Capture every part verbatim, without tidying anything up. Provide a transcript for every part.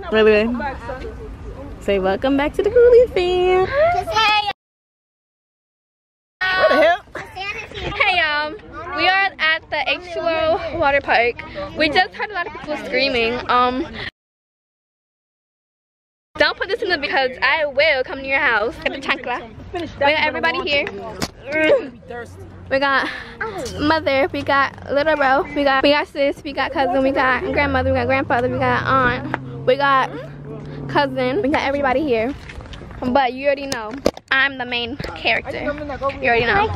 Wait, wait. Say welcome back to the Cooley fam. Hey. What the hell? Hey y'all, we are at the H two O Waterpark. We just heard a lot of people screaming. Um, don't put this in the because I will come to your house. Get the chancla. We got everybody here. We got mother, we got little bro, we got we got sis, we got cousin, we got grandmother, we got grandfather, we got aunt, we got cousin, we got everybody here. But you already know, I'm the main character. You already know.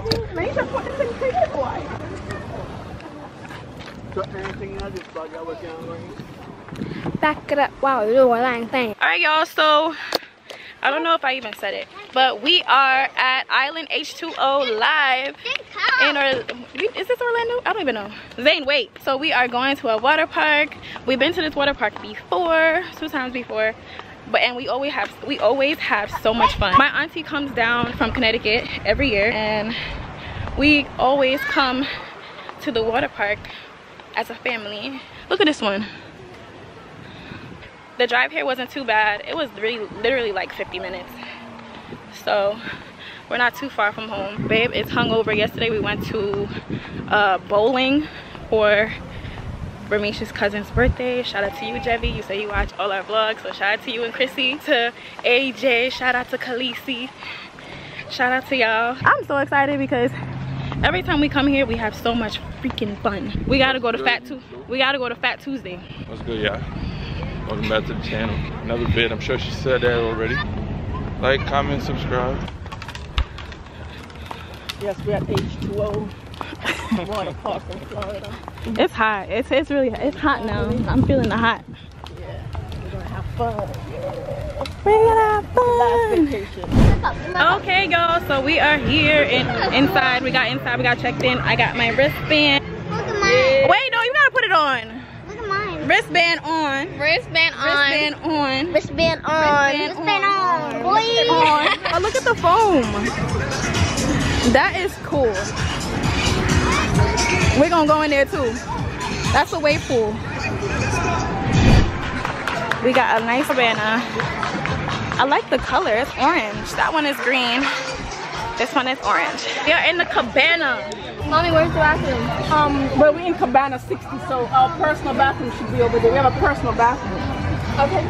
Back it up. Wow, you're doing a thing. Alright y'all, so I don't know if I even said it, but we are at Island H two O live in or is this Orlando? I don't even know. Zane, wait. So we are going to a water park. We've been to this water park before, two times before. But and we always have we always have so much fun. My auntie comes down from Connecticut every year and we always come to the water park as a family. Look at this one. The drive here wasn't too bad. It was really literally like fifty minutes. So we're not too far from home. Babe is hungover. Yesterday we went to uh, bowling for Ramesh's cousin's birthday. Shout out to you, Jevy. You say you watch all our vlogs, so shout out to you and Chrissy. To A J, shout out to Khaleesi. Shout out to y'all. I'm so excited because every time we come here, we have so much freaking fun. We gotta go to Fat Tuesday. We gotta go to Fat Tuesday. That's good, yeah. Welcome back to the channel. Another vid. I'm sure she said that already. Like, comment, subscribe. Yes, we're at H two O Waterpark in Florida. It's hot. It's it's really it's hot now. I'm feeling the hot. Yeah, we're gonna have fun. We're gonna have fun. Last vacation. Okay, y'all. So we are here in inside. We got inside. We got checked in. I got my wristband. Look at mine. Wait, no, you gotta put it on. Look at mine. Wristband on. Wristband on. Wristband on. Wristband on. Wristband on. Boy. on. Oh, look at the foam. That is cool. We're gonna go in there too. That's a wave pool. We got a nice cabana. I like the color. It's orange. That one is green. This one is orange. We are in the cabana. Mommy, where's the bathroom? Um, well, we're in Cabana sixty, so our personal bathroom should be over there. We have a personal bathroom. Okay.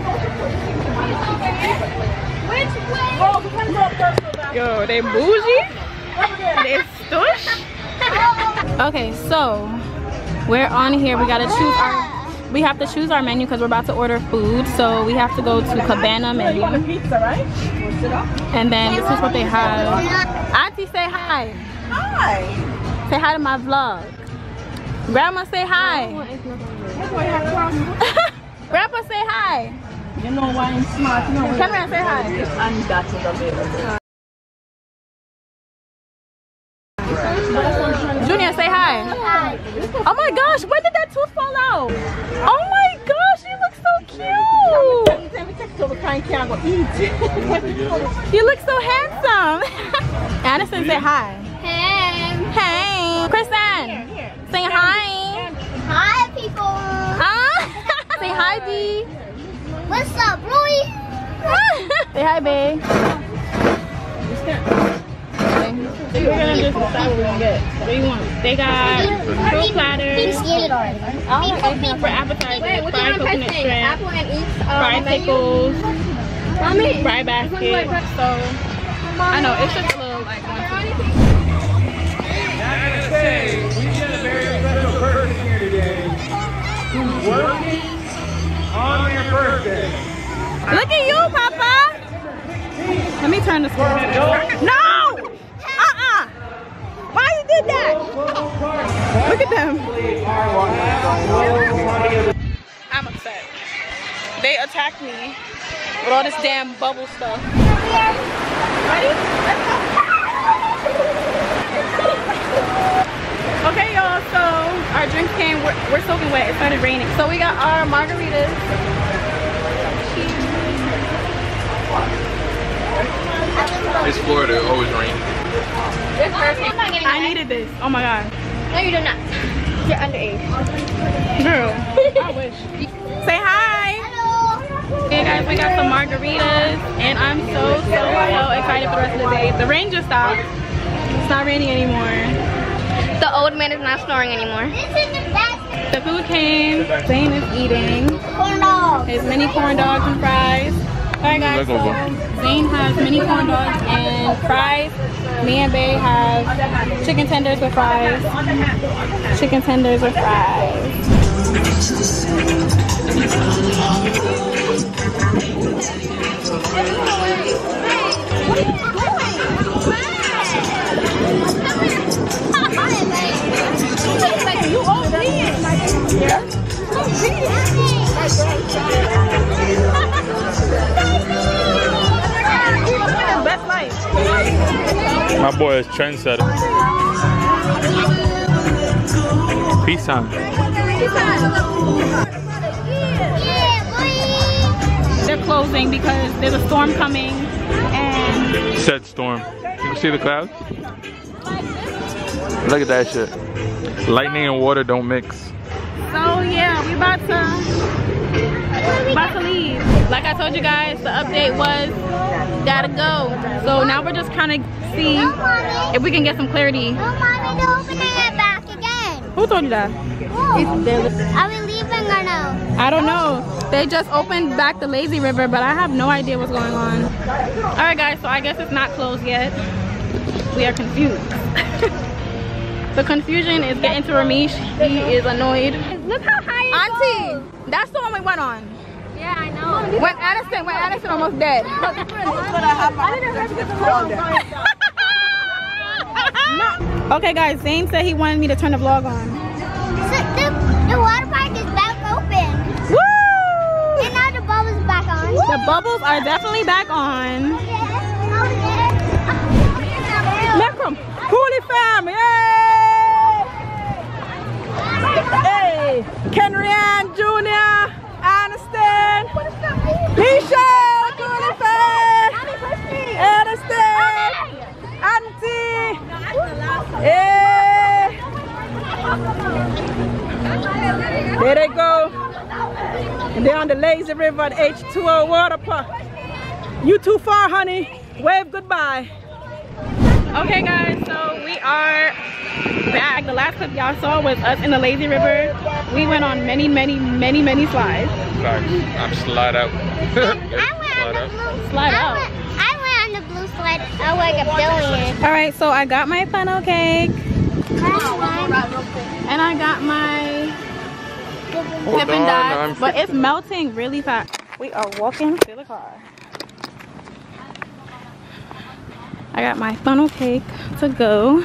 Which way? Oh, we can go a personal bathroom. Yo, they bougie. They stush. Okay, so we're on here. We gotta choose our. We have to choose our menu because we're about to order food. So we have to go to Cabana menu. You want a pizza, right? And then this is what they have. Auntie, say hi. Hi. Say hi to my vlog. Grandma, say hi. Grandpa, say hi. You know why I'm smart. You know why Come here and say hi. And that is available. Junior, say hi. Hi. Oh my gosh, when did that tooth fall out? Oh my gosh, you look so cute. Let me take it over. Can't go eat. You look so handsome. Addison, say hi. Hey. Hey. Kristen, say hi. Hi, people. Huh? Say hi, D. What's up, Roy? Say hi, babe. We're gonna just decide what we're gonna get. What do you want? They got fruit platters. For appetizers, fried coconut shrimp, fried pickles, fried basket. So I know it's just a little like one. Gotta say, we got a very special person here today who's working on their birthday. Look at you, Papa. Let me turn this one. No! Uh-uh! Why you did that? Look at them. I'm upset. They attacked me with all this damn bubble stuff. Ready? Let's go. Okay, y'all, so our drinks came. We're, we're soaking wet. It started raining. So we got our margaritas. It's Florida, it always rains. I needed this. Oh my god. No, you do not. You're underage. Girl, I wish. Say hi. Hello. And we got some margaritas, and I'm so, so, so excited for the rest of the day. The rain just stopped. It's not raining anymore. The old man is not snoring anymore. The food came. Zane is eating his mini corn dogs and fries. Alright guys, so Zane has mini corn dogs and fries. Me and Bae have chicken tenders with fries. Chicken tenders with fries. My boy is trendsetter. Peace sign. They're closing because there's a storm coming and Said storm. You can see the clouds? Look at that shit. Lightning and water don't mix. so yeah, we about to about to leave. Like I told you guys, the update was gotta go. So now we're just kind of see if we can get some clarity. Oh, mommy, they're opening it back again. Who told you that? Are we leaving or no? I don't know. They just opened back the lazy river, but I have no idea what's going on. All right, guys. So I guess it's not closed yet. We are confused. The confusion is getting to Ramesh. He is annoyed. Look how high it Auntie, goes. that's the one we went on. Yeah, I know. When Addison, when Addison almost dead. Okay, guys. Zane said he wanted me to turn the vlog on. So the, the water park is back open. Woo! And now the bubbles are back on. The bubbles are definitely back on. Malcolm, Holy fam, yay! Hey, Kenryan Junior, Aniston, Misha, Holy fam, Aniston, Auntie, hey. There they go. And they're on the lazy river at H two O Waterpark. You too far, honey. Wave goodbye. Okay guys, so we are back. The last clip y'all saw was us in the lazy river. We went on many, many, many, many slides. Facts. I'm slide out. I went on the blue Slide I out. went, I went on the blue slide. I like a billion. All right, so I got my funnel cake. And I got my Dippin' Dots, but it's melting really fast. We are walking to the car. I got my funnel cake to go.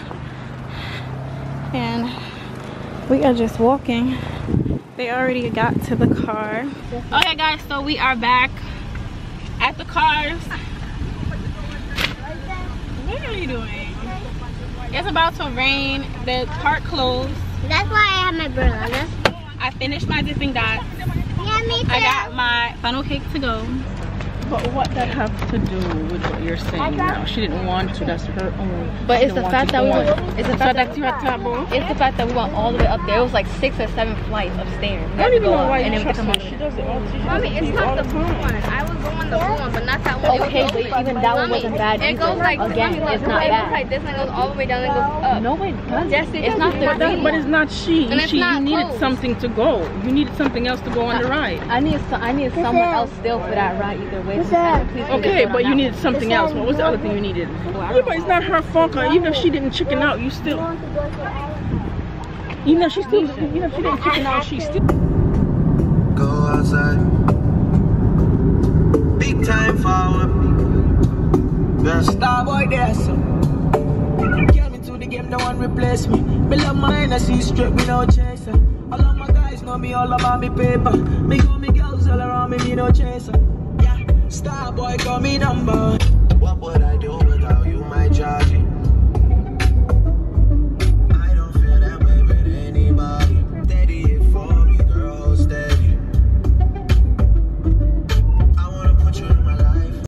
And we are just walking. They already got to the car. Okay guys, so we are back at the cars. What are you doing? It's about to rain. The park closed. That's why I have my umbrella. I finished my dipping dots. Yeah, me too. I got my funnel cake to go. But what that have to do with what you're saying now? She didn't want to, that's her own. But She it's the didn't fact that want we to went. go on. It's the So fact that's that your taboo? it's the fact that we went all the way up there. It was like six or seven flights of stairs. I don't even know why and you then we trust come her. on. She does it all, she Mommy, does it's it not all the the blue time. one. I was going the blue one, but not that one. Okay, but even that one wasn't bad It either. goes like Again, mommy, it's look, not it bad. goes like this and it goes all the way down and goes up. No, it doesn't. Yes, it it's does. not But But, that, thirteen. but it's not she. And it's she not you needed closed. something to go. You needed something else to go on the ride. I need so, I need someone else still for that ride either way. Please, please Okay, do but it you on needed something else. What was the other thing you needed? Yeah, but it's not her fault. 'Cause even if she didn't chicken out, you still. Even if she still, even if she didn't chicken out, she still. Go outside. Big time forward. The star boy there, so. Came into the game, no one replace me. Me love mine, I see straight, me no chaser. All of my guys know me all about me paper. Me got me girls all around me, me no chaser. Yeah, star boy got me number. What would I do